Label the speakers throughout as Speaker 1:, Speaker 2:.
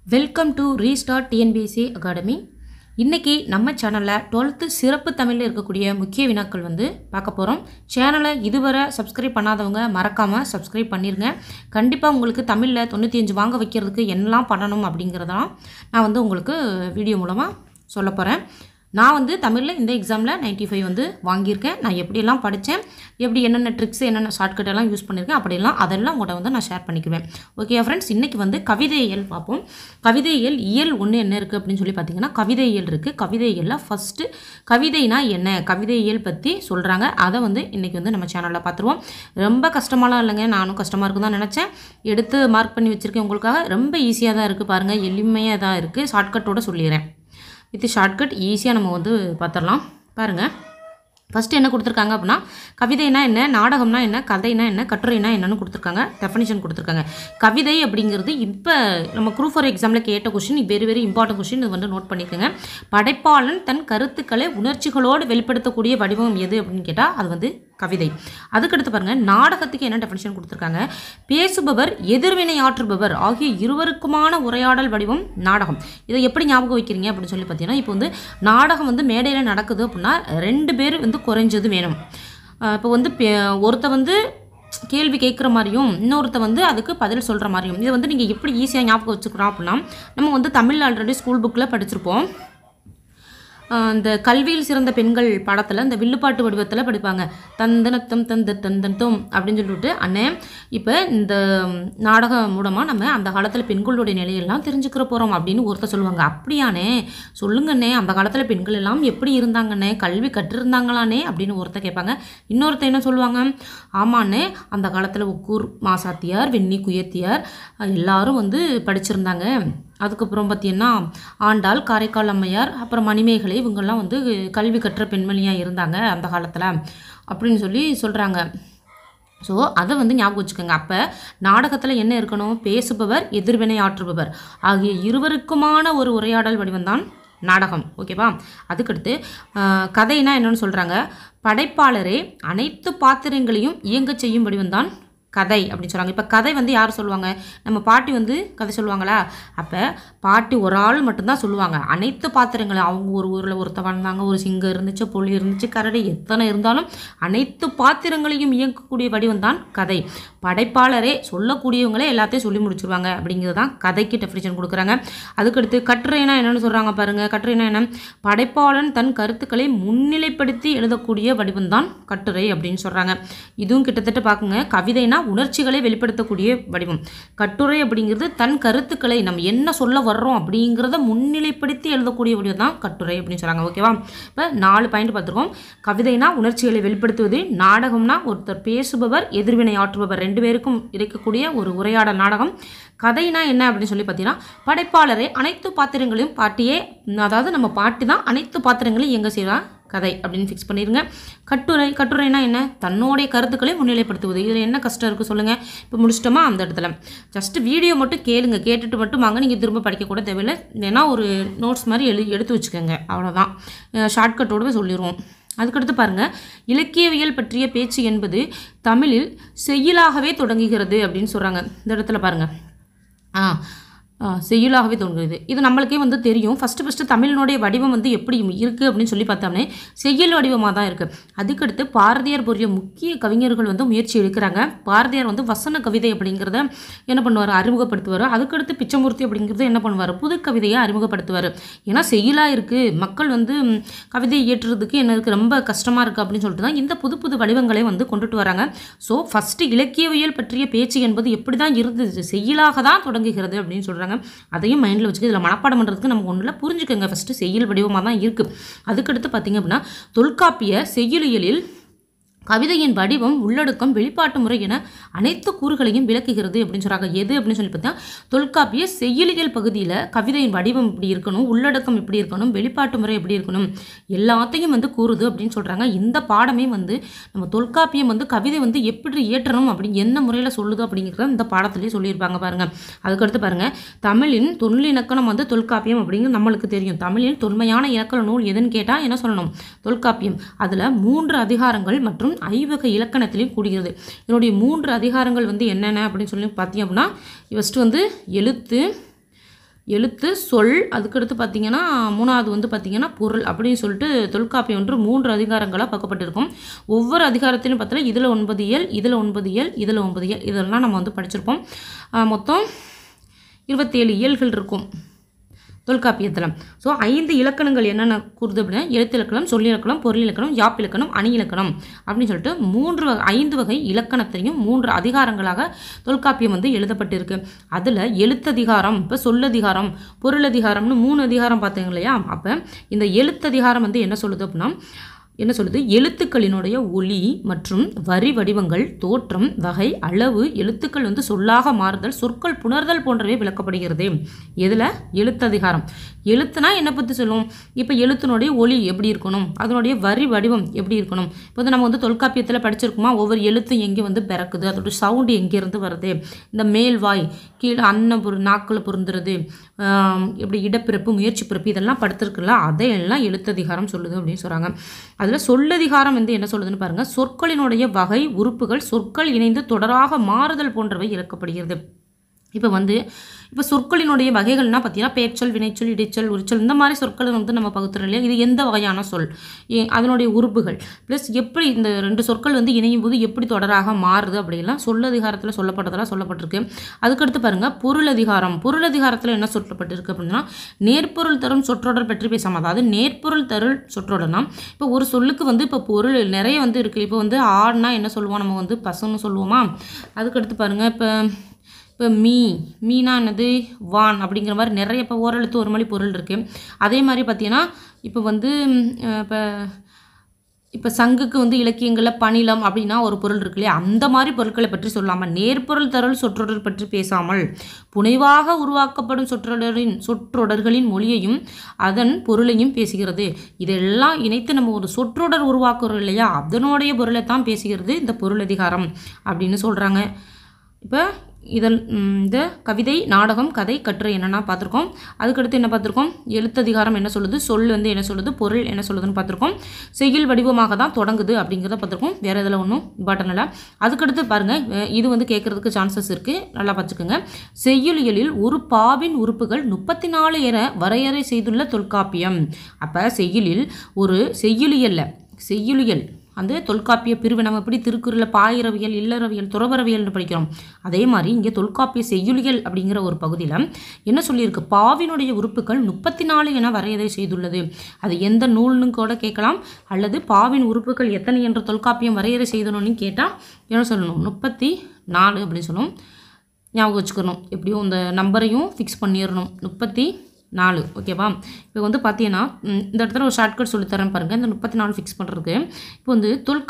Speaker 1: Welcome to restart TNPSC academy. இன்றைக்கி நம்ம சேனலில் 12th சிறப்பு தமிழில் இருக்கக்கூடிய முக்கிய வினாக்கள் பார்க்க போகிறோம். சேனலை இதுவரை சப்ஸ்கிரைப் பண்ணாதவங்க மறக்காமல் சப்ஸ்கிரைப் பண்ணிடுங்க. கண்டிப்பாக உங்களுக்கு தமிழில் 95 வாங்க வைக்கிறதுக்கு என்னெல்லாம் பண்ணணும் அப்படிங்கிறதெல்லாம் நான் உங்களுக்கு வீடியோ மூலமாக சொல்ல போகிறேன். நான் தமிழில் இந்த எக்ஸாமில் 95 வாங்கியிருக்கேன். நான் எப்படியெல்லாம் படித்தேன், எப்படி என்னென்ன ட்ரிக்ஸ் என்னென்ன ஷார்ட்கட் எல்லாம் யூஸ் பண்ணியிருக்கேன், அப்படியெல்லாம் அதெல்லாம் உங்கள்கிட்ட நான் ஷேர் பண்ணிக்குவேன். ஓகே ஃப்ரெண்ட்ஸ், இன்றைக்கி கவிதை இயல் பார்ப்போம். கவிதை இயல் இயல் 1 என்ன இருக்குது அப்படின்னு சொல்லி பார்த்தீங்கன்னா, கவிதை இயல் இருக்குது. கவிதை இயலில் ஃபஸ்ட்டு கவிதைனா என்ன, கவிதை இயல் பற்றி சொல்கிறாங்க. அதை இன்றைக்கி நம்ம சேனலில் பார்த்துருவோம். ரொம்ப கஷ்டமாலாம் இல்லைங்க, நானும் கஷ்டமாக இருக்குன்னு தான் நினச்சேன். எடுத்து மார்க் பண்ணி வச்சுருக்கேன் உங்களுக்காக. ரொம்ப ஈஸியாக தான் இருக்குது பாருங்கள், எளிமையாக தான் இருக்குது. ஷார்ட்கட்டோடு சொல்லிடுறேன். வித் ஷார்ட்கட் ஈஸியாக நம்ம பார்த்துடலாம். பாருங்கள், ஃபஸ்ட்டு என்ன கொடுத்துருக்காங்க அப்படின்னா, கவிதைனா என்ன, நாடகம்னா என்ன, கதைனா என்ன, கட்டுரைனா என்னன்னு கொடுத்துருக்காங்க. டெஃபினிஷன் கொடுத்துருக்காங்க. கவிதை அப்படிங்கிறது இப்போ நம்ம குரூப் 4 எக்ஸாமில் கேட்ட question, very very important question. இது நோட் பண்ணிக்கோங்க. படைப்பாளன் தன் கருத்துக்களை உணர்ச்சிகளோடு வெளிப்படுத்தக்கூடிய வடிவம் எது அப்படின்னு கேட்டால் அது கவிதை. அதுக்கடுத்து பாருங்கள், நாடகத்துக்கு என்ன டெஃபினிஷன் கொடுத்துருக்காங்க. பேசுபவர் எதிர்வினை ஆற்றுபவர் ஆகிய இருவருக்குமான உரையாடல் வடிவம் நாடகம். இதை எப்படி ஞாபகம் வைக்கிறீங்க அப்படின்னு சொல்லி பார்த்தீங்கன்னா, இப்போ நாடகம் மேடையில் நடக்குது அப்படின்னா 2 பேர் குறைஞ்சது வேணும். இப்போ ஒருத்த கேள்வி கேட்குற மாதிரியும் இன்னொருத்த அதுக்கு பதில் சொல்கிற மாதிரியும். இதை நீங்கள் எப்படி ஈஸியாக ஞாபகம் வச்சுக்கிறோம் அப்படின்னா, நம்ம தமிழ் ஆல்ரெடி ஸ்கூல் புக்கில் படிச்சிருப்போம். இந்த கல்வியில் சிறந்த பெண்கள் படத்தில் இந்த வில்லுப்பாட்டு வடிவத்தில் படிப்பாங்க. தந்தனத்தம் தந்த தந்தனத்தம் அப்படின்னு சொல்லிவிட்டு அண்ணே, இப்போ இந்த நாடகம் மூலமாக நம்ம அந்த காலத்தில் பெண்களுடைய நிலையெல்லாம் தெரிஞ்சுக்கிற போகிறோம் அப்படின்னு ஒருத்தர் சொல்லுவாங்க. அப்படியானே, சொல்லுங்கண்ணே, அந்த காலத்தில் பெண்கள் எல்லாம் எப்படி இருந்தாங்கண்ணே, கல்வி கற்றிருந்தாங்களானே அப்படின்னு ஒருத்தர் கேட்பாங்க. இன்னொருத்தர் என்ன சொல்லுவாங்க, ஆமாண்ணே, அந்த காலத்தில் உக்கூர் மாசாத்தியார், வெண்ணி குயத்தியார் எல்லாரும் படிச்சிருந்தாங்க. அதுக்கப்புறம் பார்த்திங்கன்னா ஆண்டாள், காரைக்கால் அம்மையார், அப்புறம் மணிமேகலை, இவங்கெல்லாம் கல்வி கற்ற பெண்மணியாக இருந்தாங்க அந்த காலத்தில் அப்படின்னு சொல்லி சொல்கிறாங்க. ஸோ அதை ஞாபகம் வச்சுக்கோங்க. அப்போ நாடகத்தில் என்ன இருக்கணும், பேசுபவர் எதிர்வினை ஆற்றுபவர் ஆகிய இருவருக்குமான ஒரு உரையாடல் வடிவம்தான் நாடகம். ஓகேவா? அதுக்கடுத்து கதைனா என்னென்னு சொல்கிறாங்க. படைப்பாளரே அனைத்து பாத்திரங்களையும் இயங்க செய்யும் வடிவம்தான் கதை அப்படின்னு சொல்கிறாங்க. இப்போ கதை யார் சொல்லுவாங்க, நம்ம பாட்டி கதை சொல்லுவாங்களா? அப்போ பாட்டி ஒரு ஆள் மட்டும்தான் சொல்லுவாங்க. அனைத்து பாத்திரங்களும் அவங்க ஒரு ஊரில் ஒருத்த வாழ்ந்தாங்க, ஒரு சிங்கம் இருந்துச்சு, புலி இருந்துச்சு, கரடி எத்தனை இருந்தாலும் அனைத்து பாத்திரங்களையும் இயங்கக்கூடிய வடிவம் தான் கதை. படைப்பாளரே சொல்லக்கூடியவங்களே எல்லாத்தையும் சொல்லி முடிச்சுருவாங்க அப்படிங்கிறது தான் கதைக்கு டெஃபினிஷன் கொடுக்குறாங்க. அதுக்கடுத்து கட்டுரைனா என்னென்னு சொல்கிறாங்க பாருங்கள். கட்டுரைனா என்ன, படைப்பாளன் தன் கருத்துக்களை முன்னிலைப்படுத்தி எழுதக்கூடிய வடிவம் தான் கட்டுரை அப்படின்னு சொல்கிறாங்க. இதுவும் கிட்டத்தட்ட பார்க்குங்க, கவிதைனா உணர்ச்சிகளை வெளிப்படுத்தக்கூடிய வடிவம். கட்டுரை அப்படிங்கிறது தன் கருத்துக்களை நம்ம என்ன சொல்ல வர்றோம் அப்படிங்கிறத முன்னிலைப்படுத்தி எழுதக்கூடிய வடிவம் தான் கட்டுரை அப்படின்னு சொல்கிறாங்க. ஓகேவா? இப்போ 4 பாயிண்ட் பார்த்துருக்கோம். கவிதைனா உணர்ச்சிகளை வெளிப்படுத்துவது, நாடகம்னா ஒருத்தர் பேசுபவர் எதிர்வினை ஆற்றுபவர் 2 பேருக்கும் இருக்கக்கூடிய ஒரு உரையாடல் நாடகம். கதைனா என்ன அப்படின்னு சொல்லி பார்த்தீங்கன்னா, படைப்பாளரே அனைத்து பாத்திரங்களையும் பாட்டியே, அதாவது நம்ம பாட்டி தான் அனைத்து பாத்திரங்களையும் எங்கே செய்வா கதை அப்படின்னு ஃபிக்ஸ் பண்ணிடுங்க. கட்டுரைனா என்ன, தன்னுடைய கருத்துக்களை முன்னிலைப்படுத்துவது. இதில் என்ன கஷ்டம் இருக்குது சொல்லுங்கள். இப்போ முடிச்சிட்டோமா? அந்த இடத்துல ஜஸ்ட் வீடியோ மட்டும் கேளுங்க, கேட்டுட்டு மட்டும் வாங்க, நீங்கள் திரும்ப படிக்கக்கூட தேவையில்லை. ஏன்னா ஒரு நோட்ஸ் மாதிரி எடுத்து வச்சுக்கோங்க, அவ்வளோதான். ஷார்ட்கட்டோடு சொல்லிடுவோம். அதுக்கடுத்து பாருங்கள், இலக்கியவியல் பற்றிய பேச்சு என்பது தமிழில் செய்யுளாகவே தொடங்குகிறது அப்படின்னு சொல்கிறாங்க. இந்த இடத்துல பாருங்கள், செய்யுளாகவே தோன்றுகிறது. இது நம்மளுக்கே தெரியும். ஃபஸ்ட்டு தமிழினுடைய வடிவம் எப்படி இருக்குது அப்படின்னு சொல்லி பார்த்தோம்னே செய்யுள் வடிவமாக தான் இருக்குது. அதுக்கடுத்து பாரதியார் போன்ற முக்கிய கவிஞர்கள் முயற்சி எடுக்கிறாங்க. பாரதியார் வசன கவிதை அப்படிங்கிறத என்ன பண்ணுவார், அறிமுகப்படுத்துவார். அதுக்கடுத்து பிச்சமூர்த்தி அப்படிங்கிறத என்ன பண்ணுவார், புது கவிதையை அறிமுகப்படுத்துவார். ஏன்னா செய்யுளாக இருக்குது, மக்கள் கவிதையை ஏற்றுறதுக்கு என்ன இருக்குது, ரொம்ப கஷ்டமாக இருக்குது அப்படின்னு சொல்லிட்டு தான் இந்த புது புது வடிவங்களை கொண்டுட்டு வராங்க. ஸோ ஃபஸ்ட்டு இலக்கியவியல் பற்றிய பேச்சு என்பது எப்படி தான் இருந்தது, செய்யுளாக தான் தொடங்குகிறது அப்படின்னு சொல்கிறாங்க. அதையும் மைண்டில் வச்சுக்க. இதில் மனப்பாடம் பண்ணுறதுக்கு நமக்கு ஒன்றில் புரிஞ்சுக்கோங்க. ஃபஸ்ட்டு செய்யுள் வடிவமாக தான் இருக்குது. அதுக்கடுத்து பார்த்திங்க அப்படின்னா, தொல்காப்பிய செய்யுளியலில் கவிதையின் வடிவம், உள்ளடக்கம், வெளிப்பாட்டு முறை என அனைத்து கூறுகளையும் விளக்குகிறது அப்படின்னு சொல்கிறாங்க. எது அப்படின்னு சொல்லி பார்த்தா, தொல்காப்பிய செய்யுளியல் பகுதியில் கவிதையின் வடிவம் இப்படி இருக்கணும், உள்ளடக்கம் இப்படி இருக்கணும், வெளிப்பாட்டு முறை எப்படி இருக்கணும், எல்லாத்தையும் கூறுது அப்படின்னு சொல்கிறாங்க. இந்த பாடமே நம்ம தொல்காப்பியம் கவிதை எப்படி ஏற்றணும் அப்படின்னு என்ன முறையில் சொல்லுது அப்படிங்கிறத இந்த பாடத்துலேயே சொல்லியிருப்பாங்க பாருங்கள். அதுக்கடுத்து பாருங்கள், தமிழின் தொல்லிலக்கணம் தொல்காப்பியம் அப்படிங்கிறது நம்மளுக்கு தெரியும். தமிழின் தொன்மையான இலக்கண நூல் எதுன்னு கேட்டால் என்ன சொல்லணும், தொல்காப்பியம். அதில் 3 அதிகாரங்கள் மற்றும் ஐவகை இலக்கணத்திலையும் கூடுகிறது. இதனுடைய 3 அதிகாரங்கள் என்னென்ன அப்படின்னு சொல்லி பார்த்தீங்க அப்படின்னா, ஃபஸ்ட்டு எழுத்து, எழுத்து, சொல், அதுக்கடுத்து பார்த்திங்கன்னா 3வது வந்து பார்த்திங்கன்னா பொருள் அப்படின்னு சொல்லிட்டு தொல்காப்பியம் ஒன்று 3 அதிகாரங்களாக பார்க்கப்பட்டிருக்கும். ஒவ்வொரு அதிகாரத்திலும் பார்த்தீங்கன்னா இதில் 9 இயல், இதில் 9 இயல், இதில் 9 இயல், இதெல்லாம் நம்ம வந்து படிச்சிருப்போம். மொத்தம் 27 இயல்கள் இருக்கும் தொல்காப்பியத்தில். ஸோ 5 இலக்கணங்கள் என்னென்ன கூறுது அப்படின்னா எழுத்திலக்கணம், சொல்லிலக்கணம், பொருள் இலக்கணம், யாப்பிலக்கணம், அணி இலக்கணம் அப்படின்னு சொல்லிட்டு 5 வகை இலக்கணத்தையும் 3 அதிகாரங்களாக தொல்காப்பியம் வந்து எழுதப்பட்டிருக்கு. அதில் எழுத்ததிகாரம், இப்போ சொல்லதிகாரம், பொருளதிகாரம்னு 3 அதிகாரம் பார்த்தீங்க இல்லையா? அப்போ இந்த எழுத்ததிகாரம் வந்து என்ன சொல்லுது அப்படின்னா எழுத்துக்களினுடைய ஒலி மற்றும் வரி வடிவங்கள், தோற்றம், வகை, அளவு, எழுத்துக்கள் வந்து சொல்லாக மாறுதல், சொற்கள் புணர்தல் போன்றவை விளக்கப்படுகிறது. எதில்? எழுத்ததிகாரம். எழுத்துனா என்ன பற்றி சொல்லுவோம்? இப்போ எழுத்தினுடைய ஒலி எப்படி இருக்கணும், அதனுடைய வரி வடிவம் எப்படி இருக்கணும். இப்போ வந்து நம்ம வந்து தொல்காப்பியத்தில் படிச்சிருக்குமா, ஒவ்வொரு எழுத்தும் எங்கே வந்து பிறக்குது, அதோட சவுண்டு எங்கேருந்து வருது, இந்த மேல்வாய் கீழே அன்னம் நாக்கில் பொருந்துறது, எப்படி இடப்பிறப்பு, முயற்சி பிறப்பு, இதெல்லாம் படுத்திருக்குல்ல, அதையெல்லாம் எழுத்ததிகாரம் சொல்லுது அப்படின்னு சொல்கிறாங்க. அதில் சொல்லதிகாரம் வந்து என்ன சொல்லுதுன்னு பாருங்கள். சொற்களினுடைய வகை, உறுப்புகள், சொற்கள் இணைந்து தொடராக மாறுதல் போன்றவை இழக்கப்படுகிறது. இப்போ சொற்களினுடைய வகைகள்னால் பார்த்தீங்கன்னா பேச்சொல், வினைச்சொல், இடைச்சொல், உரிச்சொல், இந்த மாதிரி சொற்களை வந்து நம்ம பகுத்துறோம் இல்லையா? இது எந்த வகையான சொல், அதனுடைய உறுப்புகள், ப்ளஸ் எப்படி இந்த 2 சொற்கள் வந்து இணையும் போது எப்படி தொடராக மாறுது அப்படிலாம் சொல்லதிகாரத்தில் சொல்லப்பட்டிருக்கு. அதுக்கடுத்து பாருங்கள் பொருளதிகாரம். பொருளதிகாரத்தில் என்ன சொல்லப்பட்டிருக்கு அப்படின்னா நேர்பொருள் தரும் சொற்றொடர் பற்றி பேசாமல், அதாவது நேர்பொருள் தரும் சொற்றொடர்னா இப்போ ஒரு சொல்லுக்கு வந்து இப்போ பொருள் நிறைய வந்து இருக்குது. இப்போ வந்து ஆடுனா என்ன சொல்லுவோம், நம்ம வந்து பசுன்னு சொல்லுவோமா? அதுக்கடுத்து பாருங்கள் இப்போ மீனா என்னது, வான் அப்படிங்கிற மாதிரி நிறைய இப்போ ஓரெழுத்து ஒரு மொழி பொருள் இருக்குது. அதே மாதிரி பார்த்தீங்கன்னா இப்போ சங்குக்கு வந்து இலக்கியங்களில் பணிலம் அப்படின்னா ஒரு பொருள் இருக்கு இல்லையா? அந்த மாதிரி பொருட்களை பற்றி சொல்லாமல் நேர்பொருள் தரல் சொற்றொடர் பற்றி பேசாமல் புனைவாக உருவாக்கப்படும் சொற்றொடர்களின் மொழியையும் அதன் பொருளையும் பேசுகிறது. இதெல்லாம் இணைத்து நம்ம ஒரு சொற்றொடர் உருவாக்குறோம் இல்லையா? அதனுடைய பொருளை தான் பேசுகிறது இந்த பொருளதிகாரம் அப்படின்னு சொல்கிறாங்க. இப்போ இந்த கவிதை, நாடகம், கதை, கட்டுரை என்னென்னா பார்த்துருக்கோம். அதுக்கடுத்து என்ன பார்த்துருக்கோம்? எழுத்ததிகாரம் என்ன சொல்லுது, சொல் வந்து என்ன சொல்லுது, பொருள் என்ன சொல்லுதுன்னு பார்த்துருக்கோம். செய்யுள் வடிவமாக தான் தொடங்குது அப்படிங்கிறத பார்த்துருக்கோம். வேறு இதில் ஒன்றும் இம்பார்ட்டன் இல்லை. அதுக்கடுத்து பாருங்கள், இது வந்து கேட்குறதுக்கு சான்சஸ் இருக்குது, நல்லா பார்த்துக்குங்க. செய்யுளியலில் ஒரு பாவின் உறுப்புகள் 34 என வரையறை செய்துள்ள தொல்காப்பியம். அப்போ செய்யுளில் ஒரு செய்யுளியல் அந்த தொல்காப்பிய பிரிவு நம்ம எப்படி திருக்குறளில் பாயிரவியல், இல்லறவியல், துறவரவியல்னு படிக்கிறோம், அதே மாதிரி இங்கே தொல்காப்பிய செய்யுளியல் அப்படிங்கிற ஒரு பகுதியில் என்ன சொல்லியிருக்கு, பாவினுடைய உறுப்புகள் 34 என வரையறை செய்துள்ளது. அது எந்த நூல்னு கூட கேட்கலாம், அல்லது பாவின் உறுப்புகள் எத்தனை என்ற தொல்காப்பியம் வரையறை செய்தணும்னு கேட்டால் என்ன சொல்லணும், 34 அப்படின்னு சொல்லணும். ஞாபகம் வச்சுக்கணும், எப்படியும் இந்த நம்பரையும் ஃபிக்ஸ் பண்ணிடணும், 34. ஓகேவா? இப்போ வந்து பார்த்தீங்கன்னா இந்த இடத்துல ஒரு ஷார்ட்கட் சொல்லித்தரேன் பாருங்கள். இந்த 34 ஃபிக்ஸ் பண்ணுறதுக்கு இப்போ வந்து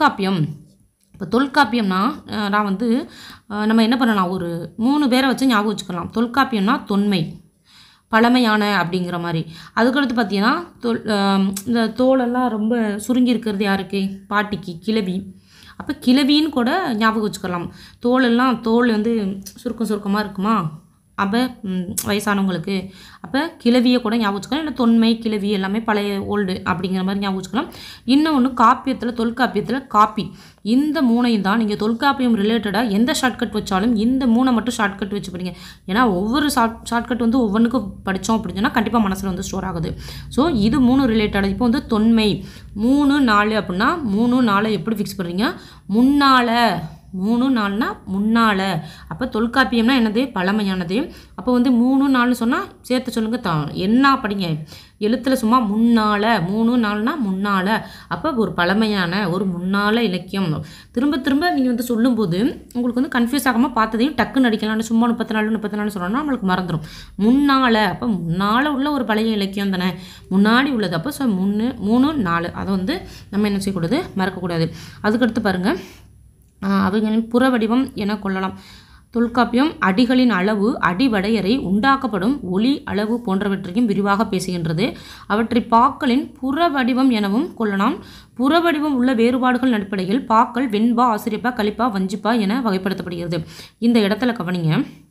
Speaker 1: தொல்காப்பியம்னா நான் வந்து நம்ம என்ன பண்ணலாம், ஒரு 3 பேரை வச்சு ஞாபகம் வச்சுக்கலாம். தொல்காப்பியம்னா தொன்மை, பழமையான அப்படிங்கிற மாதிரி. அதுக்கடுத்து பார்த்தீங்கன்னா இந்த தோலெல்லாம் ரொம்ப சுருங்கி இருக்கிறது யாருக்கு, பாட்டிக்கு, கிழவி. அப்போ கிழவின்னு கூட ஞாபகம் வச்சுக்கலாம். தோல் வந்து சுருக்கமாக இருக்குமா, அப்போ வயசானவங்களுக்கு, அப்போ கிழவியை கூட ஞாபகம் வச்சுக்கலாம். இல்லை தொன்மை, கிழவி எல்லாமே பழைய ஓல்டு அப்படிங்கிற மாதிரி ஞாபகம் வச்சுக்கலாம். இன்னொன்று தொல்காப்பியத்தில் காப்பி. இந்த 3ஐயும் தான் நீங்கள் தொல்காப்பியம் ரிலேட்டடாக எந்த ஷார்ட்கட் வச்சாலும் இந்த 3 மட்டும் ஷார்ட்கட் வச்சு படிங்க. ஏன்னா ஒவ்வொரு ஷார்ட்கட் வந்து ஒவ்வொன்றுக்கும் படித்தோம் அப்படின்னு சொன்னால் கண்டிப்பாக மனசில் வந்து ஸ்டோர் ஆகுது. ஸோ இது 3 ரிலேட்டடாக. இப்போ வந்து தொன்மை 3 4 அப்படின்னா 3 4 எப்படி ஃபிக்ஸ் பண்ணுறீங்க, முன்னால் 3 4னா முன்னால். அப்போ தொல்காப்பியம்னா என்னது, பழமையானது. அப்போ வந்து 3 4 சொன்னால் சேர்த்து சொல்லுங்கள், என்ன படிங்க, எழுத்தில் சும்மா முன்னால், 3 4னா முன்னால். அப்போ ஒரு பழமையான ஒரு முன்னால் இலக்கியம். திரும்ப நீங்கள் வந்து சொல்லும்போது உங்களுக்கு வந்து கன்ஃபியூஸ் ஆகாமல் பார்த்ததையும் டக்குன்னு அடிக்கலாம். சும்மா 34 சொன்னோன்னா நம்மளுக்கு மறந்துடும். முன்னால், அப்போ முன்னால் உள்ள ஒரு பழைய இலக்கியம் தானே, முன்னாடி உள்ளது. அப்போ 3 4 அதை வந்து நம்ம என்ன செய்யக்கூடாது, மறக்கக்கூடாது. அதுக்கடுத்து பாருங்கள், அவைகளின் புற வடிவம் என கொள்ளலாம். தொல்காப்பியம் அடிகளின் அளவு, அடிவடையறை, உண்டாக்கப்படும் ஒளி அளவு போன்றவற்றையும் விரிவாக பேசுகின்றது. அவற்றை பாக்களின் புற வடிவம் எனவும் கொள்ளலாம். புற வடிவம் உள்ள வேறுபாடுகள் அடிப்படையில் பாக்கள் வெண்பா, ஆசிரியப்பா, கலிப்பா, வஞ்சிப்பா என வகைப்படுத்தப்படுகிறது. இந்த இடத்துல கவனிங்க,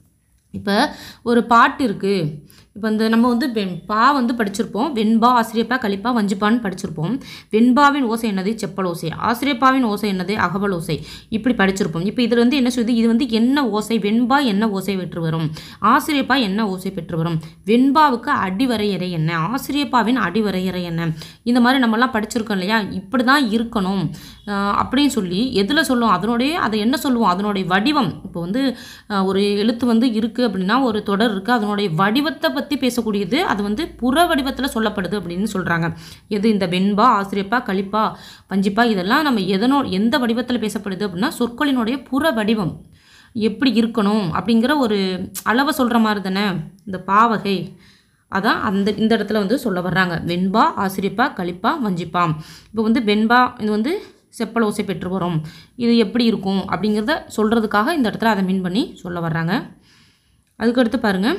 Speaker 1: இப்போ ஒரு பாட்டு இருக்குது. இப்போ இந்த நம்ம வந்து பா வந்து படிச்சிருப்போம். வெண்பா ஆசிரியப்பா கலிப்பா வஞ்சிப்பான்னு படிச்சிருப்போம். வெண்பாவின் ஓசை என்னது? செப்பல் ஓசை. ஆசிரியப்பாவின் ஓசை என்னது? அகவல் ஓசை. இப்படி படிச்சிருப்போம். இப்போ இதில் வந்து என்ன சொல்லுது? இது வந்து என்ன ஓசை? வெண்பா என்ன ஓசை பெற்று வரும்? ஆசிரியப்பா என்ன ஓசை பெற்று வரும்? வெண்பாவுக்கு அடிவரையறை என்ன? ஆசிரியப்பாவின் அடிவரையறை என்ன? இந்த மாதிரி நம்மலாம் படிச்சிருக்கோம் இல்லையா? இப்படி தான் இருக்கணும் அப்படின்னு சொல்லி எதில் சொல்லுவோம்? அதை என்ன சொல்லுவோம்? அதனுடைய வடிவம். இப்போ வந்து ஒரு எழுத்து வந்து இருக்குது அப்படின்னா, ஒரு தொடர் இருக்குது, அதனுடைய வடிவத்தை பற்றி பேசக்கூடியது. அது வந்து புற வடிவத்தில் சொல்லப்படுது அப்படின்னு சொல்கிறாங்க. எது? இந்த வெண்பா ஆசிரியப்பா கலிப்பா வஞ்சிப்பா இதெல்லாம் நம்ம எந்த வடிவத்தில் பேசப்படுது அப்படின்னா, சொற்களினுடைய புற வடிவம் எப்படி இருக்கணும் அப்படிங்கிற ஒரு அளவை சொல்கிற மாதிரி தானே இந்த பாவகை. அதான் இந்த இடத்துல வந்து சொல்ல வர்றாங்க. வெண்பா ஆசிரியப்பா கலிப்பா வஞ்சிப்பா. இப்போ வந்து வெண்பா இது வந்து செப்பல் ஓசை பெற்று வரும், இது எப்படி இருக்கும் அப்படிங்கிறத சொல்கிறதுக்காக இந்த இடத்துல அதை மீன் பண்ணி சொல்ல வர்றாங்க. அதுக்கடுத்து பாருங்கள்,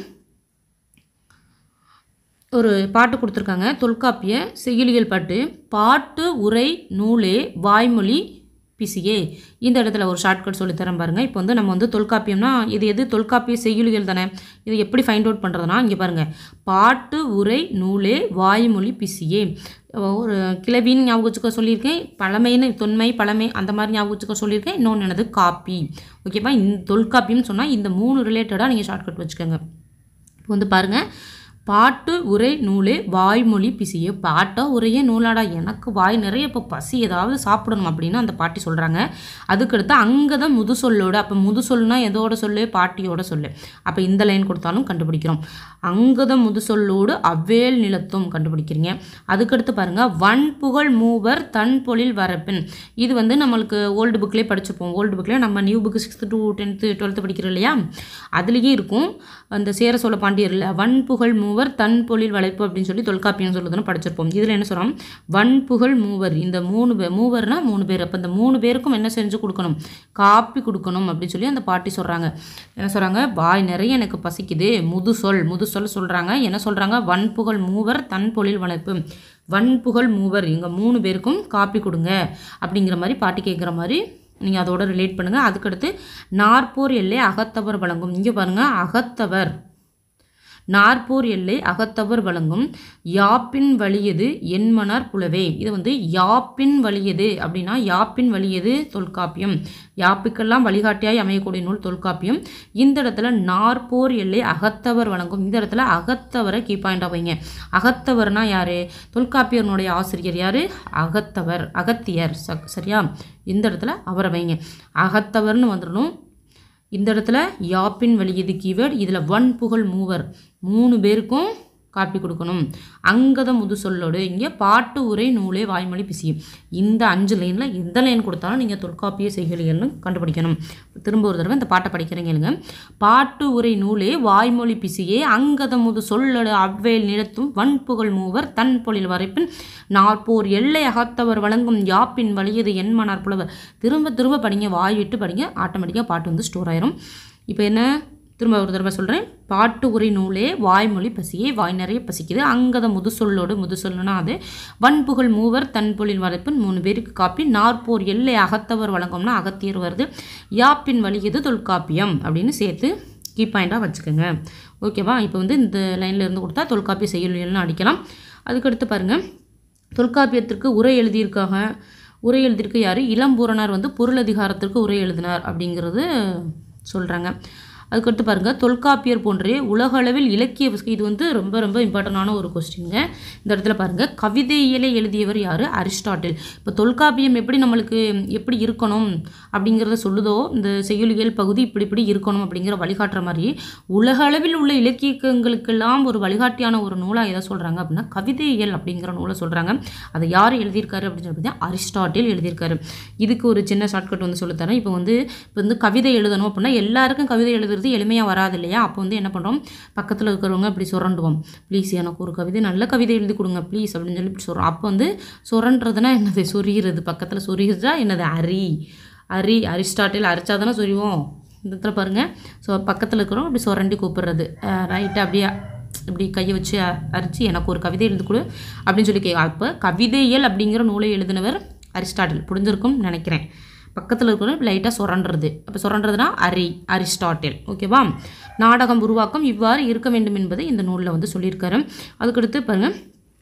Speaker 1: ஒரு பாட்டு கொடுத்துருக்காங்க. தொல்காப்பிய செய்யுளியல் பாட்டு. பாட்டு உரை நூலே வாய்மொழி பிசியே. இந்த இடத்துல ஒரு ஷார்ட்கட் சொல்லித்தரேன் பாருங்கள். இப்போ வந்து நம்ம வந்து தொல்காப்பியம்னா இது எது? தொல்காப்பிய செய்யுளியல் தானே. இது எப்படி ஃபைண்ட் அவுட் பண்ணுறதுனா, இங்கே பாருங்கள், பாட்டு உரை நூலே வாய்மொழி பிசியே. ஒரு கிளவின்னு ஞாபகம் வச்சுக்க சொல்லியிருக்கேன், பழமைன்னு தொன்மை பழமை அந்த மாதிரி ஞாபகம் வச்சுக்க சொல்லியிருக்கேன். இன்னொன்று என்னது? காப்பி. ஓகேவா? இந்த தொல்காப்பியம்னு சொன்னால் இந்த 3 ரிலேட்டடாக நீங்கள் ஷார்ட்கட் வச்சுக்கோங்க. இப்போ வந்து பாருங்கள், பாட்டு உரை நூலே வாய்மொழி பிசியே. பாட்டா உரையே நூலாடா, எனக்கு வாய் நிறைய இப்போ பசி ஏதாவது சாப்பிடணும் அப்படின்னு அந்த பாட்டி சொல்கிறாங்க. அதுக்கடுத்து அங்கதான் முதுசொல்லோடு. அப்போ முதுசொல்னா எதோட சொல்லு? பாட்டியோட சொல்லு. அப்போ இந்த லைன் கொடுத்தாலும் கண்டுபிடிக்கிறோம். அங்கதம் முதுசொல்லோடு அவ்வேல் நிலத்தும் கண்டுபிடிக்கிறீங்க. அதுக்கடுத்து பாருங்கள், வன்புகழ் மூவர் தன் பொழில் வரப்பின். இது வந்து நம்மளுக்கு ஓல்டு புக்லேயே படிச்சுப்போம். ஓல்டு புக்கில் நம்ம new book 6th to 10th 12th படிக்கிறோம் இல்லையா? அதுலேயே இருக்கும். அந்த சேர சோழ பாண்டியரில் வன்புகழ் மூவர் தன் பொழில் வளைப்பு அப்படின்னு சொல்லி தொல்காப்பியம் சொல்லுதுன்னு படிச்சிருப்போம். இதில் என்ன சொல்கிறோம்? வன்புகழ் மூவர். இந்த 3 மூவர்னா 3 பேர். அப்போ இந்த 3 பேருக்கும் என்ன செஞ்சு கொடுக்கணும்? காப்பி கொடுக்கணும் அப்படின்னு சொல்லி அந்த பாட்டி சொல்கிறாங்க. என்ன சொல்கிறாங்க? வாய் நிறைய எனக்கு பசிக்குது, முதுசொல் சொல்கிறாங்க. என்ன சொல்கிறாங்க? வன்புகழ் மூவர் தன் பொழில் வளைப்பு. வன்புகழ் மூவர் இங்கே 3 பேருக்கும் காப்பி கொடுங்க அப்படிங்கிற மாதிரி பாட்டி கேட்குற மாதிரி நீங்கள் அதோட ரிலேட் பண்ணுங்கள். அதுக்கடுத்து நாற்போர் எல்லை அகத்தவர் வழங்கும். இங்கே பாருங்கள், அகத்தவர் நாற்போர் எல்லை அகத்தவர் வழங்கும் யாப்பின் வலியது என்மனார் புலவே. இது வந்து யாப்பின் வலியது அப்படின்னா, யாப்பின் வலியது தொல்காப்பியம். யாப்புக்கெல்லாம் வழிகாட்டியாய் அமையக்கூடிய நூல் தொல்காப்பியம். இந்த இடத்துல நாற்போர் எல்லை அகத்தவர் வழங்கும். இந்த இடத்துல அகத்தவரை கீ பாயிண்டாக வைங்க. அகத்தவர்னா யார்? தொல்காப்பியனுடைய ஆசிரியர் யார்? அகத்தவர், அகத்தியர். சரியா? இந்த இடத்துல அவரை வைங்க. அகத்தவர்னு வந்துடணும். இந்த இடத்துல யாப்பின் வலியது கீவேர்டு. இதில் வன்புகழ் மூவர் 3 பேருக்கும் காப்பி கொடுக்கணும். அங்கத முதுசொல்லோடு. இங்கே பாட்டு உரை நூலே வாய்மொழி பிசியும். இந்த 5 லைனில் எந்த லைன் கொடுத்தாலும் நீங்கள் தொல்காப்பிய செய்யுளியல்னு கண்டுபிடிக்கணும். திரும்ப ஒரு தடவை இந்த பாட்டை படிக்கிறீங்க. பாட்டு உரை நூலே வாய்மொழி பிசியே அங்கத முதுசொல்லோடு அவ்வேல் நிலத்தும் வன்புகழ் மூவர் தன் பொழில் வரைப்பின் நாற்போர் எல்லை அகத்தவர் வழங்கும் யாப்பின் வலியது என்மனார் புலவர். திரும்ப படிங்க, வாய் விட்டு படிங்க, ஆட்டோமேட்டிக்காக பாட்டு வந்து ஸ்டோர் ஆயிரும். இப்போ என்ன? திரும்ப ஒரு தடவை சொல்கிறேன். பாட்டு உரை நூலே வாய்மொழி பசியே. வாய் நிறைய பசிக்குது. அங்கத முதுசொல்லோடு. முதுசொல்லுனா அது. வன்புகழ் மூவர் தன் பொழில் வளைப்பின் 3 பேருக்கு காப்பி. நாற்போர் எல்லை அகத்தவர் வழங்கம்னா அகத்தியர் வருது. யாப்பின் வலியது தொல்காப்பியம் அப்படின்னு சேர்த்து கீ பாயிண்டாக வச்சுக்கோங்க. ஓகேவா? இப்போ வந்து இந்த லைனில் இருந்து கொடுத்தா தொல்காப்பிய செய்யுளியல்னு அடிக்கலாம். அதுக்கடுத்து பாருங்கள், தொல்காப்பியத்திற்கு உரை எழுதியிருக்காங்க. உரை எழுதியிருக்க யார்? இளம்பூரணர் வந்து பொருளதிகாரத்திற்கு உரை எழுதினார் அப்படிங்கிறது சொல்கிறாங்க. அதுக்கடுத்து பாருங்கள், தொல்காப்பியர் போன்றே உலகளவில் இலக்கிய இது வந்து ரொம்ப ரொம்ப இம்பார்ட்டண்டான ஒரு கொஸ்டின்ங்க. இந்த இடத்துல பாருங்கள், கவிதையியலை எழுதியவர் யார்? அரிஸ்டாட்டில். இப்போ தொல்காப்பியம் எப்படி நம்மளுக்கு எப்படி இருக்கணும் அப்படிங்கிறத சொல்லுதோ, இந்த செய்யுளியல் பகுதி இப்படி இருக்கணும் அப்படிங்கிற வழிகாட்டுற மாதிரி உலகளவில் உள்ள இலக்கியங்களுக்கெல்லாம் ஒரு வழிகாட்டியான ஒரு நூலாக எதை சொல்கிறாங்க அப்படின்னா கவிதையியல் அப்படிங்கிற நூலை சொல்கிறாங்க. அதை யார் எழுதியிருக்காரு அப்படின்னு சொல்லி அரிஸ்டாட்டில் எழுதியிருக்காரு. இதுக்கு ஒரு சின்ன ஷார்ட்கட் வந்து சொல்லித்தரேன். இப்போ வந்து கவிதை எழுதணும் அப்படின்னா எல்லாருக்கும் கவிதை எழுதுறது எளிமையாக வராது இல்லையா? அப்போ வந்து என்ன பண்ணுறோம்? பக்கத்தில் இருக்கிறவங்க இப்படி சுரண்டுவோம். ப்ளீஸ் எனக்கு ஒரு கவிதை, நல்ல கவிதை எழுதி கொடுங்க ப்ளீஸ் அப்படின்னு சொல்லி இப்படி சொல்கிறோம். அப்போ வந்து சுரண்டுறதுனா என்னது? சொரிகிறது. பக்கத்தில் சொரிகிறதா என்னது? அரிஸ்டாட்டில் அரிச்சாதானே சொரிவோம். இந்த இடத்துல பாருங்கள், ஸோ பக்கத்தில் இருக்கிறோம் அப்படி சுரண்டி கூப்பிடுறது. ரைட்டு, அப்படியே இப்படி கையை வச்சு அரிச்சு எனக்கு ஒரு கவிதை எழுதி கொடு அப்படின்னு சொல்லி அப்போ கவிதையியல் அப்படிங்கிற நூலை எழுதினவர் அரிஸ்டாட்டில். புரிஞ்சிருக்கும் நினைக்கிறேன். பக்கத்தில் இருக்கிற லைட்டாக சுரண்டுறது. அப்போ சுரண்டுறதுனா அரிஸ்டாட்டில். ஓகேவா? நாடகம் உருவாக்கம் இவ்வாறு இருக்க வேண்டும் என்பதை இந்த நூலில் வந்து சொல்லியிருக்காரு. அதுக்கடுத்து பாருங்கள்,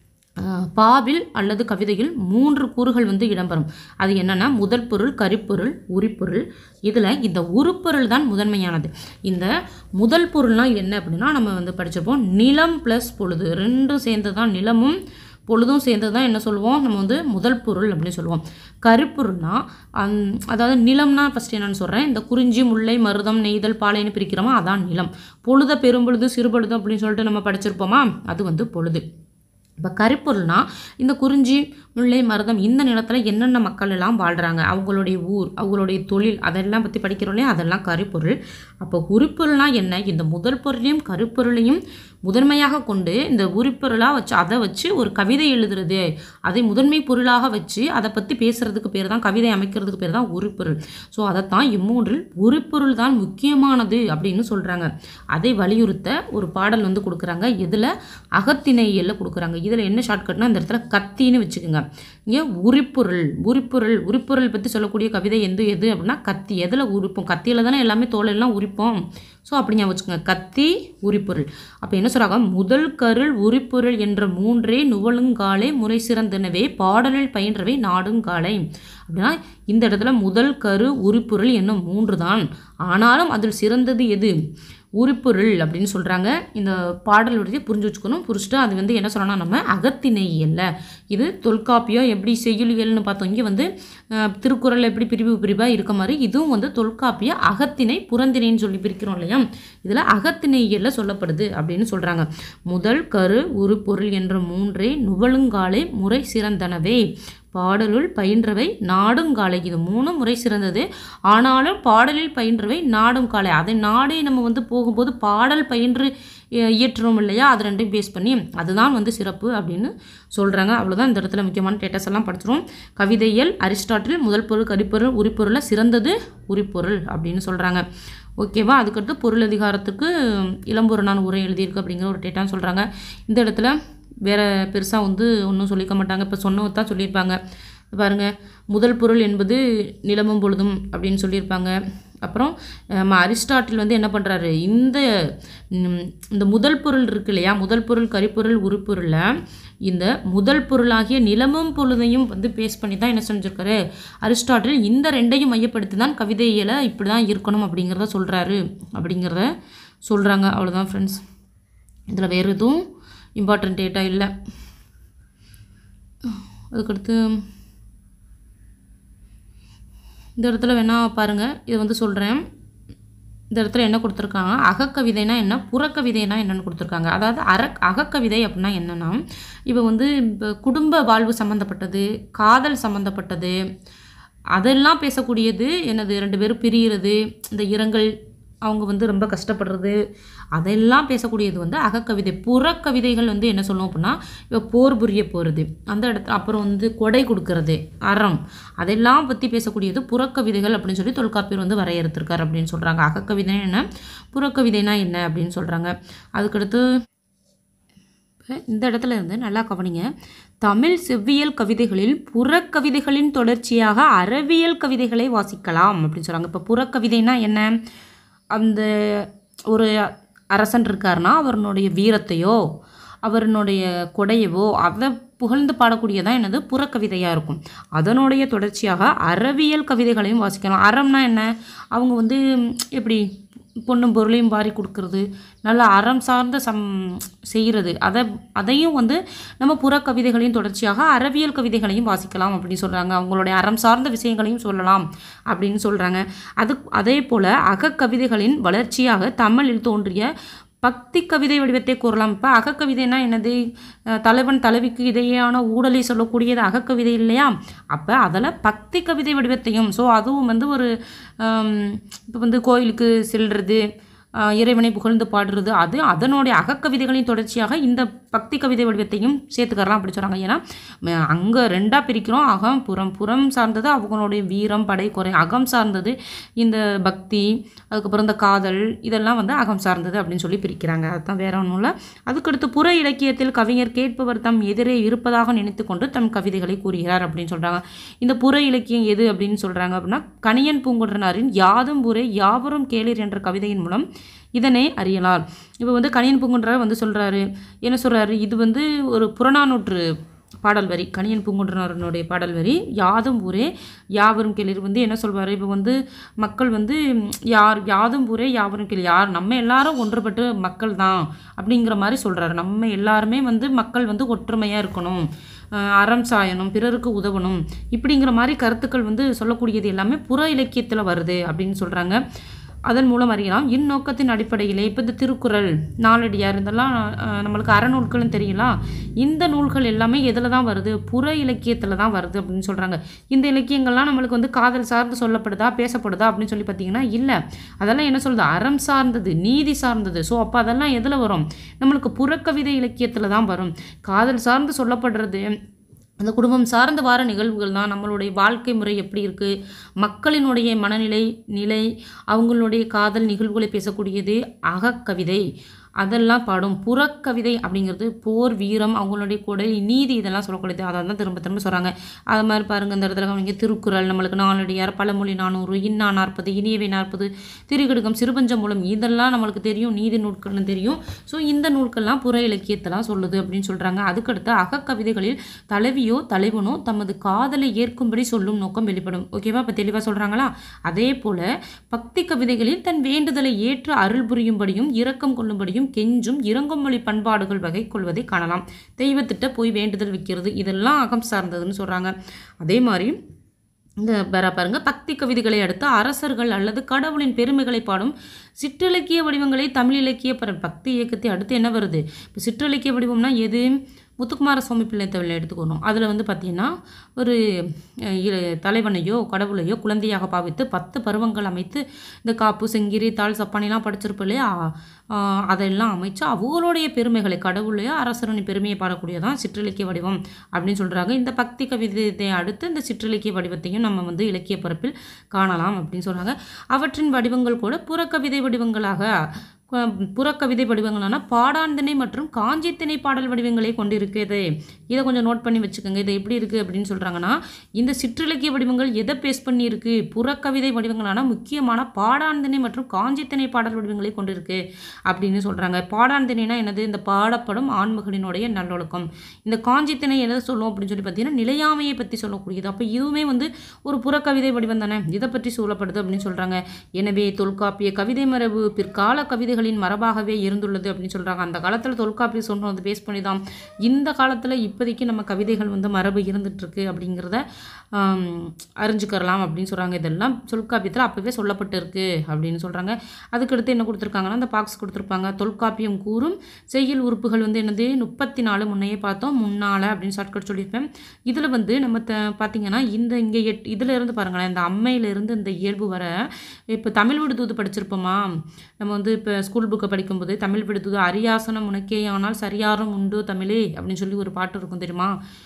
Speaker 1: பாவில் அல்லது கவிதையில் 3 கூறுகள் வந்து இடம்பெறும். அது என்னென்னா முதல் பொருள், கருப்பொருள், உரிப்பொருள். இதில் இந்த உருப்பொருள் தான் முதன்மையானது. இந்த முதல் பொருள்னால் என்ன அப்படின்னா நம்ம வந்து படிச்சிருப்போம், நிலம் ப்ளஸ் பொழுது ரெண்டும் சேர்ந்து தான், நிலமும் பொழுதும் சேர்ந்து தான் என்ன சொல்லுவோம், நம்ம வந்து முதல் பொருள் அப்படின்னு சொல்லுவோம். கருப்பொருள்னா அதாவது நிலம்னா ஃபஸ்ட் என்னென்னு சொல்கிறேன், இந்த குறிஞ்சி, முல்லை, மருதம், நெய்தல், பாலைன்னு பிரிக்கிறோமா அதான் நிலம். பொழுத பெரும்பொழுது, சிறுபொழுது அப்படின்னு சொல்லிட்டு நம்ம படிச்சிருப்போமா, அது வந்து பொழுது. இப்போ கருப்பொருள்னா இந்த குறிஞ்சி, முல்லை, மருதம் இந்த நிலத்தில் என்னென்ன மக்கள் எல்லாம் வாழ்கிறாங்க, அவங்களுடைய ஊர், அவங்களுடைய தொழில், அதெல்லாம் பற்றி படிக்கிறோம் இல்லையா, அதெல்லாம் கருப்பொருள். அப்போ உரிப்பொருள்னால் என்ன, இந்த முதல் பொருளையும் கருப்பொருளையும் முதன்மையாக கொண்டு இந்த உரிப்பொருளாக வச்சு அதை வச்சு ஒரு கவிதை எழுதுறது, அதை முதன்மை பொருளாக வச்சு அதை பற்றி பேசுகிறதுக்கு பேர் தான், கவிதை அமைக்கிறதுக்கு பேர் தான் உரிப்பொருள். ஸோ அதைத்தான் இம்மூன்றில் உரிப்பொருள் தான் முக்கியமானது அப்படின்னு சொல்கிறாங்க. அதை வலியுறுத்த ஒரு பாடல் வந்து கொடுக்குறாங்க. இதில் அகத்திணையில் கொடுக்குறாங்க. இதில் என்ன ஷார்ட்கட்னா இந்த இடத்துல கத்தின்னு வச்சுக்கோங்க. இங்கே உரிப்பொருள் பற்றி சொல்லக்கூடிய கவிதை எது அப்படின்னா கத்தி. எதில் உரிப்போம், கத்தியில் தானே எல்லாமே தோலெல்லாம் உரிப்போம். ஸோ அப்படி ஞாபகம் வச்சுக்கோங்க, கத்தி உரிப்பொருள். அப்போ என்ன சொல்கிறாங்க, முதல் கருள் உரிப்பொருள் என்ற 3 நுவலுங்காலை முறை சிறந்தனவே பாடலில் பயின்றவை நாடுங்காலை. அப்படின்னா இந்த இடத்துல முதல் கரு உரிப்பொருள் என்னும் 3 தான், ஆனாலும் அதில் சிறந்தது எது, உரிப்பொருள் அப்படின்னு சொல்கிறாங்க. இந்த பாடலுடைய புரிஞ்சு வச்சுக்கணும். புரிச்சுட்டு அது வந்து என்ன சொல்லணும், நம்ம அகத்திணையல்ல. இது தொல்காப்பியம் எப்படி செய்யுளியல்னு பார்த்தோம், இங்கே வந்து திருக்குறள் எப்படி பிரிவாக இருக்க மாதிரி இதுவும் வந்து தொல்காப்பிய அகத்திணை புறந்திணைன்னு சொல்லி பிரிக்கிறோம் இல்லையா, இதில் அகத்திணையல்ல சொல்லப்படுது அப்படின்னு சொல்கிறாங்க. முதல் கரு உரிப்பொருள் என்ற 3 நுவலுங்காலை முறை சிறந்தனவே பாடலுள் பயின்றவை நாடுங்காலை. இது 3 முறை சிறந்தது, ஆனாலும் பாடலில் பயின்றவை நாடுங்காலை. அதை நாடே நம்ம வந்து போகும்போது பாடல் பயின்று இயற்றுறோம் இல்லையா, அது ரெண்டையும் பேஸ் பண்ணி அதுதான் வந்து சிறப்பு அப்படின்னு சொல்கிறாங்க. அவ்வளோதான். இந்த இடத்துல முக்கியமான டேட்டாஸ் எல்லாம் படிச்சிடும். கவிதையியல் அரிஸ்டாட்டில் முதல் பொருள், கருப்பொருள், உரிப்பொருளில் சிறந்தது உரிப்பொருள் அப்படின்னு சொல்கிறாங்க. ஓகேவா? அதுக்கடுத்து பொருள் அதிகாரத்துக்கு இளம்பூரணான் உரை எழுதியிருக்கு அப்படிங்கிற ஒரு டேட்டான்னு சொல்கிறாங்க. இந்த இடத்துல வேறு பெருசாக வந்து ஒன்றும் சொல்லிக்க மாட்டாங்க. இப்போ சொன்னதான் சொல்லியிருப்பாங்க பாருங்கள். முதல் பொருள் என்பது நிலமும் பொழுதும் அப்படின்னு சொல்லியிருப்பாங்க. அப்புறம் அரிஸ்டாட்டில் வந்து என்ன பண்ணுறாரு, இந்த முதல் பொருள் இருக்கு இல்லையா, முதல் பொருள், கருப்பொருள், உரிப்பொருளில் இந்த முதல் பொருளாகிய நிலமும் பொழுதையும் வந்து பேஸ் பண்ணி தான் என்ன செஞ்சுருக்காரு அரிஸ்டாட்டில். இந்த ரெண்டையும் மையப்படுத்தி தான் கவிதையில இப்படி தான் இருக்கணும் அப்படிங்கிறத சொல்கிறாரு அப்படிங்கிறத சொல்கிறாங்க. அவ்வளோதான் ஃப்ரெண்ட்ஸ். இதில் வேறு எதுவும் இம்பார்ட்டன்ட் டேட்டா இல்லை. அதுக்கடுத்து இந்த இடத்துல வேணால் பாருங்கள், இதை வந்து சொல்கிறேன். இந்த இடத்துல என்ன கொடுத்துருக்காங்க, அகக்கவிதைனா என்ன, புறக்கவிதைனா என்னென்னு கொடுத்துருக்காங்க. அதாவது அகக்கவிதை அப்படின்னா என்னென்னா, இப்போ வந்து இப்போ குடும்ப வாழ்வு சம்மந்தப்பட்டது, காதல் சம்மந்தப்பட்டது, அதெல்லாம் பேசக்கூடியது என்னது, 2 பேரும் பிரிகிறது, இந்த இரங்கல், அவங்க வந்து ரொம்ப கஷ்டப்படுறது, அதெல்லாம் பேசக்கூடியது வந்து அகக்கவிதை. புறக்கவிதைகள் வந்து என்ன சொல்லுவோம் அப்படின்னா, இப்போ போர் புரிய போகிறது அந்த இடத்துல, அப்புறம் வந்து கொடை கொடுக்கறது, அறம், அதெல்லாம் பற்றி பேசக்கூடியது புறக்கவிதைகள் அப்படின்னு சொல்லி தொல்காப்பியர் வந்து வரையறுத்திருக்கார் அப்படின்னு சொல்கிறாங்க. அகக்கவிதைனா என்ன, புறக்கவிதைனா என்ன அப்படின்னு சொல்கிறாங்க. அதுக்கடுத்து இந்த இடத்துல இருந்து நல்லா கவனிங்க. தமிழ் செவ்வியல் கவிதைகளில் புறக்கவிதைகளின் தொடர்ச்சியாக அறவியல் கவிதைகளை வாசிக்கலாம் அப்படின்னு சொல்கிறாங்க. இப்போ புறக்கவிதைனா என்ன, அந்த ஒரு அரசன் இருக்காருன்னா அவருடைய வீரத்தையோ அவருடைய கொடையவோ அதை புகழ்ந்து பாடக்கூடியதான் என்னது புறக்கவிதையாக இருக்கும். அதனுடைய தொடர்ச்சியாக அறவியல் கவிதைகளையும் வாசிக்கலாம். அறம்னா என்ன, அவங்க வந்து எப்படி பொண்ணும் பொருளையும் வாரி கொடுக்கறது, நல்லா அறம் சார்ந்த செய்கிறது, அதையும் வந்து நம்ம புறக்கவிதைகளையும் தொடர்ச்சியாக அறவியல் கவிதைகளையும் வாசிக்கலாம் அப்படின்னு சொல்கிறாங்க. அவங்களுடைய அறம் சார்ந்த விஷயங்களையும் சொல்லலாம் அப்படின்னு சொல்கிறாங்க. அதே போல் அகக்கவிதைகளின் வளர்ச்சியாக தமிழில் தோன்றிய பக்தி கவிதை வடிவத்தை கூறலாம். இப்போ அகக்கவிதைனா என்னது, தலைவன் தலைவிக்கு இடையேயான ஊடலை சொல்லக்கூடியது அகக்கவிதை இல்லையா, அப்போ அதில் பக்தி கவிதை வடிவத்தையும், ஸோ அதுவும் வந்து ஒரு இப்போ வந்து கோயிலுக்கு செல்வது, இறைவனை புகழ்ந்து பாடுறது, அது அதனுடைய அகக்கவிதைகளின் தொடர்ச்சியாக இந்த பக்தி கவிதை வடிவத்தையும் சேர்த்துக்கலாம் அப்படி சொல்கிறாங்க. ஏன்னா அங்கே ரெண்டாக பிரிக்கிறோம், அகம் புறம். புறம் சார்ந்தது அவங்களுடைய வீரம் படை குறை, அகம் சார்ந்தது இந்த பக்தி, அதுக்கப்புறம் இந்த காதல், இதெல்லாம் வந்து அகம் சார்ந்தது அப்படின்னு சொல்லி பிரிக்கிறாங்க. அதுதான் வேற ஒன்றும் இல்லை. அதுக்கடுத்து புற இலக்கியத்தில் கவிஞர் கேட்பவர் தம் எதிரே இருப்பதாக நினைத்து கொண்டு தம் கவிதைகளை கூறுகிறார் அப்படின்னு சொல்கிறாங்க. இந்த புற இலக்கியம் எது அப்படின்னு சொல்கிறாங்க அப்படின்னா, கணியன் பூங்குன்றனாரின் யாதும் ஊரே யாவரும் கேளீர் என்ற கவிதையின் மூலம் இதனை அறியலாம். இப்போ வந்து கணியன் பூங்குன்றனார் வந்து சொல்கிறாரு, என்ன சொல்கிறாரு, இது வந்து ஒரு புறநானூற்று பாடல் வரி, கணியன் பூங்குன்றனாரனுடைய பாடல் வரி, யாதும் ஊரே யாவரும் கேளீர். வந்து என்ன சொல்வார், இப்போ வந்து மக்கள் வந்து யாதும் ஊரே யாவரும் கேளீர், யார் நம்ம எல்லாரும் ஒன்றுபட்டு மக்கள் தான் அப்படிங்கிற மாதிரி சொல்கிறாரு. நம்ம எல்லாருமே வந்து மக்கள் வந்து ஒற்றுமையாக இருக்கணும், அறம் சாயணும், பிறருக்கு உதவணும், இப்படிங்கிற மாதிரி கருத்துக்கள் வந்து சொல்லக்கூடியது எல்லாமே புற இலக்கியத்தில் வருது அப்படின்னு சொல்கிறாங்க. அதன் மூலம் அறியலாம். இந்நோக்கத்தின் அடிப்படையிலே இப்போ இந்த திருக்குறள், நாலடியார், இதெல்லாம் நம்மளுக்கு அறநூல்கள்னு தெரியலாம். இந்த நூல்கள் எல்லாமே எதில் தான் வருது, புற இலக்கியத்தில் தான் வருது அப்படின்னு சொல்கிறாங்க. இந்த இலக்கியங்கள்லாம் நம்மளுக்கு வந்து காதல் சார்ந்து சொல்லப்படுதா பேசப்படுதா அப்படின்னு சொல்லி பார்த்தீங்கன்னா இல்லை. அதெல்லாம் என்ன சொல்லுது, அறம் சார்ந்தது, நீதி சார்ந்தது. ஸோ அப்போ அதெல்லாம் எதில் வரும், நம்மளுக்கு புறக்கவிதை இலக்கியத்தில் தான் வரும். காதல் சார்ந்து சொல்லப்படுறது, அந்த குடும்பம் சார்ந்த வார நிகழ்வுகள் தான், நம்மளுடைய வாழ்க்கை முறை எப்படி இருக்குது, மக்களினுடைய நிலை, அவங்களுடைய காதல் நிகழ்வுகளை பேசக்கூடியது அகக்கவிதை, அதெல்லாம் பாடும். புறக்கவிதை அப்படிங்கிறது போர் வீரம், அவங்களுடைய கொடை நீதி, இதெல்லாம் சொல்லக்கூடியது. அதை தான் திரும்ப திரும்ப சொல்கிறாங்க. அது மாதிரி பாருங்கள், இந்த இடத்துல நீங்கள் திருக்குறள், நம்மளுக்கு நாலடியார், பழமொழி 400, இன்னா 40, இனியவை 40, திரிகடுகம், சிறுபஞ்சமூலம், இதெல்லாம் நம்மளுக்கு தெரியும், நீதி நூல்கள்னு தெரியும். ஸோ இந்த நூல்கள்லாம் புற இலக்கியத்தெல்லாம் சொல்லுது அப்படின்னு சொல்கிறாங்க. அதுக்கடுத்து அகக்கவிதைகளில் தலைவியோ தலைவனோ தமது காதலை ஏற்கும்படி சொல்லும் நோக்கம் வெளிப்படும். ஓகேவா, இப்போ தெளிவாக சொல்கிறாங்களா. அதே போல் பக்தி கவிதைகளில் தன் வேண்டுதலை ஏற்று அருள் புரியும்படியும் இரக்கம் கொள்ளும்படியும் கெஞ்சும் இறங்கும் மொழி பண்பாடுகள் வகை கொள்வதை காணலாம். தெய்வத்திட்ட போய் வேண்டுதல் வைக்கிறது, இதெல்லாம் அகம் சார்ந்ததுன்னு சொல்கிறாங்க. அதே மாதிரி இந்த பாருங்க, பக்தி கவிதைகளை அடுத்து அரசர்கள் அல்லது கடவுளின் பெருமைகளை பாடும் சிற்றிலக்கிய வடிவங்களை தமிழ் இலக்கிய பக்தி இயக்கத்தை அடுத்து என்ன வருது, இப்போ சிற்றிலக்கிய வடிவம்னா எது, முத்துக்குமார சுவாமி பிள்ளை தமிழை எடுத்துக்கணும். அதில் வந்து பார்த்திங்கன்னா ஒரு தலைவனையோ கடவுளையோ குழந்தையாக பாவித்து 10 பருவங்கள் அமைத்து இந்த காப்பு செங்கிரி தாள் சப்பானிலாம் படிச்சிருப்போம் இல்லையா, அதெல்லாம் அமைச்சு அவங்களுடைய பெருமைகளை, கடவுளையோ அரசரனின் பெருமையை பாடக்கூடியதான் சிற்றிலக்கிய வடிவம் அப்படின்னு சொல்கிறாங்க. இந்த பக்தி கவிதையை அடுத்து இந்த சிற்றிலக்கிய வடிவத்தையும் நம்ம வந்து இலக்கிய பரப்பில் காணலாம் அப்படின்னு சொல்கிறாங்க. அவற்றின் வடிவங்கள் கூட புறக்கவிதை வடிவங்களாக, புறக்கவிதை வடிவங்களான பாடாந்திணை மற்றும் காஞ்சித்திணை பாடல் வடிவங்களை கொண்டிருக்குது. இதை கொஞ்சம் நோட் பண்ணி வச்சுக்கோங்க. இது எப்படி இருக்குது அப்படின்னு சொல்கிறாங்கன்னா, இந்த சிற்றிலக்கிய வடிவங்கள் எதை பேஸ் பண்ணி இருக்குது, புறக்கவிதை வடிவங்களான முக்கியமான பாடாந்திணை மற்றும் காஞ்சித்திணை பாடல் வடிவங்களை கொண்டிருக்கு அப்படின்னு சொல்கிறாங்க. பாடாந்திணைனா என்னது, இந்த பாடப்படும் ஆண்மகளினுடைய நல்லொழுக்கம். இந்த காஞ்சித்திணை எதை சொல்லும் அப்படின்னு சொல்லி பார்த்தீங்கன்னா நிலையாமையை பற்றி சொல்லக்கூடியது. அப்போ இதுவுமே வந்து ஒரு புறக்கவிதை வடிவம் தானே, இதை பற்றி சொல்லப்படுது அப்படின்னு சொல்கிறாங்க. எனவே தொல்காப்பிய கவிதை மரபு பிற்கால கவிதைகளின் மரபாகவே இருந்துள்ளது அப்படின்னு சொல்கிறாங்க. அந்த காலத்தில் தொல்காப்பியம் சொன்னது பேஸ் பண்ணி தான் இந்த காலத்தில் இப்போதைக்கு நம்ம கவிதைகள் வந்து மரபு இருந்துகிட்ருக்கு அப்படிங்கிறத அறிஞ்சுக்கலாம் அப்படின்னு சொல்கிறாங்க. இதெல்லாம் தொல்காப்பியத்தில் அப்போவே சொல்லப்பட்டு இருக்கு அப்படின்னு சொல்கிறாங்க. அதுக்கடுத்து என்ன கொடுத்துருக்காங்கன்னா, அந்த பாக்ஸ் கொடுத்துருப்பாங்க. தொல்காப்பியம் கூறும் செய்யுள் உறுப்புகள் வந்து என்னது 34 முன்னையே பார்த்தோம், முன்னால் அப்படின்னு ஷார்ட்கட் சொல்லியிருப்பேன். இதில் வந்து நம்ம பார்த்திங்கன்னா இங்கே இதில் இருந்து பாருங்களேன், இந்த அம்மையிலிருந்து இந்த இயல்பு வர, இப்போ தமிழ் விடுதூது படிச்சிருப்போமா, நம்ம வந்து இப்போ ஸ்கூல் புக்கை படிக்கும்போது தமிழ் விடுதூது அரியாசனம் உனக்கே ஆனால் சரியாரம் உண்டு தமிழே அப்படின்னு சொல்லி ஒரு பாட்டு இருக்கும் தெரியுமா,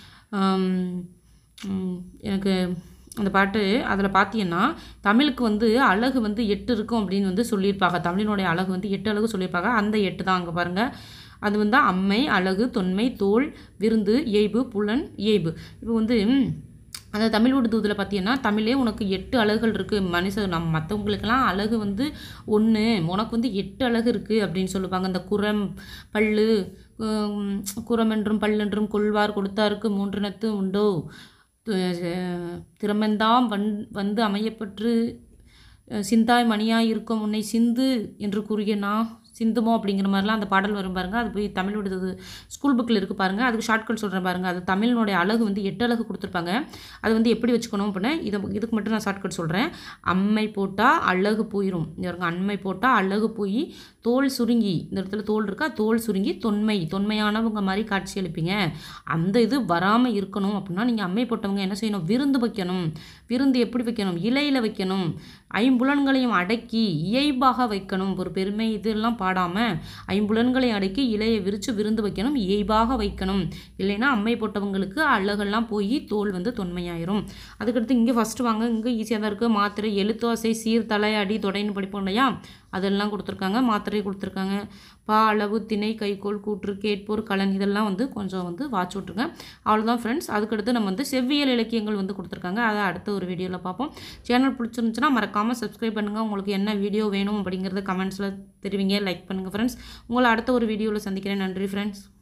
Speaker 1: எனக்கு அந்த பாட்டு, அதில் பார்த்தீங்கன்னா தமிழுக்கு வந்து அழகு வந்து 8 இருக்கும் அப்படின்னு வந்து சொல்லியிருப்பாங்க. தமிழினுடைய அழகு வந்து 8 அழகு சொல்லியிருப்பாங்க. அந்த 8 தான் அங்கே பாருங்கள். அது வந்து அம்மை, அழகு, தொன்மை, தோல், விருந்து, இயைபு, புலன், இயைபு. இப்போ வந்து அந்த தமிழ் விடுதூதில் பார்த்தீங்கன்னா தமிழே உனக்கு 8 அழகுகள் இருக்குது, மற்றவங்களுக்கெல்லாம் அழகு வந்து 1, உனக்கு வந்து 8 அழகு இருக்குது அப்படின்னு சொல்லுவாங்க. இந்த குரம், பல்லு, குரமென்றும் பல்லென்றும் கொள்வார் கொடுத்தாருக்கு 3 நத்து உண்டோ, திறமெந்தாம் வந்து அமையப்பற்று சிந்தாய் மணியாய் இருக்கும் உன்னை சிந்து என்று கூறியனா சிந்துமோ அப்படிங்கிற மாதிரிலாம் அந்த பாடல் வரும் பாருங்கள். அது போய் தமிழ் விடுதது ஸ்கூல் புக்கில் இருக்குது பாருங்கள். அதுக்கு ஷார்ட்கட் சொல்கிறேன் பாருங்கள். அது தமிழினுடைய அழகு வந்து 8 அழகு கொடுத்துருப்பாங்க. அது வந்து எப்படி வச்சுக்கணும் அப்படின்னா, இதுக்கு மட்டும் நான் ஷார்ட்கட் சொல்கிறேன். அம்மை போட்டால் அழகு போயிடும், இவங்க அண்மை போட்டால் அழகு போய் தோல் சுருங்கி, இந்த இடத்துல தோல் இருக்கா, தோல் சுருங்கி தொன்மையானவங்க மாதிரி காட்சி அளிப்பீங்க. அந்த இது வராமல் இருக்கணும் அப்படின்னா நீங்கள் அம்மை போட்டவங்க என்ன செய்யணும், விருந்து வைக்கணும். விருந்து எப்படி வைக்கணும், இலையில் வைக்கணும். ஐம்புலன்களையும் அடக்கி இயைபாக வைக்கணும். ஒரு பெருமை இதெல்லாம் பாடாமல் ஐம்புலன்களை அடக்கி இலையை விரித்து விருந்து வைக்கணும், இயைபாக வைக்கணும். இல்லைன்னா அம்மை போட்டவங்களுக்கு அழகெல்லாம் போய் தோல் வந்து தொன்மையாயிரும். அதுக்கடுத்து இங்கே ஃபஸ்ட்டு வாங்க, இங்கே ஈஸியாக தான் இருக்குது. மாத்திரை, எழுத்தோசை, சீர், தலை, அடி, தொடைன்னு படிப்போம் இல்லையா, அதெல்லாம் கொடுத்துருக்காங்க. மாத்திரை கொடுத்துருக்காங்க. பா, அளவு, திணை, கைகோள், கூற்று, கேட்போர், கலன் இதெல்லாம் வந்து கொஞ்சம் வந்து வாட்ச் விட்ருங்க. அவ்வளோதான் ஃப்ரெண்ட்ஸ். அதுக்கடுத்து நம்ம வந்து செவ்வியல் இலக்கியங்கள் வந்து கொடுத்துருக்காங்க. அதை அடுத்த ஒரு வீடியோவில் பார்ப்போம். சேனல் பிடிச்சிருந்துச்சுன்னா மறக்காமல் சப்ஸ்கிரைப் பண்ணுங்கள். உங்களுக்கு என்ன வீடியோ வேணும் அப்படிங்கிறத கமெண்ட்ஸில் தெரிவிங்க. லைக் பண்ணுங்கள் ஃப்ரெண்ட்ஸ். உங்களை அடுத்த ஒரு வீடியோவில் சந்திக்கிறேன். நன்றி ஃப்ரெண்ட்ஸ்.